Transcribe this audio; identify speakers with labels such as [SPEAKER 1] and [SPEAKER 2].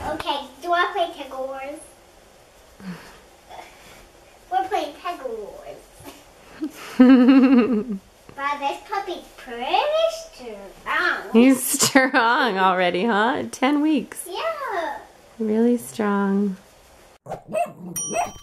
[SPEAKER 1] Okay, do I play Tug Wars? We're playing Tug Wars. Wow, this puppy's pretty strong.
[SPEAKER 2] He's strong already, huh? 10 weeks.
[SPEAKER 1] Yeah.
[SPEAKER 2] Really strong.